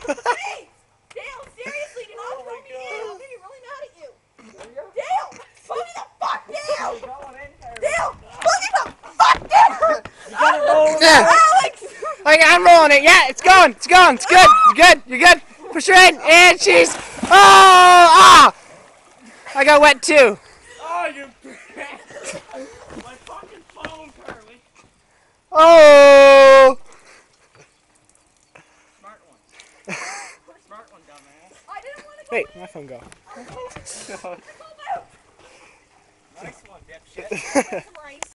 Dale, seriously, do not throw me down. I'm gonna get really mad at you. Dale, put me the fuck down. Dale, put me the fuck down. You gotta roll it. Alex! Okay, I'm rolling it. Yeah, it's going. It's going. It's good. You're good. You're good. Push her in. And she's... Oh! Ah! I got wet too. Oh, you... My fucking phone, Carly. Oh! Smart one. Smart one, dumbass. I didn't want to go Wait, in. my phone go. Nice one, dipshit. Some rice.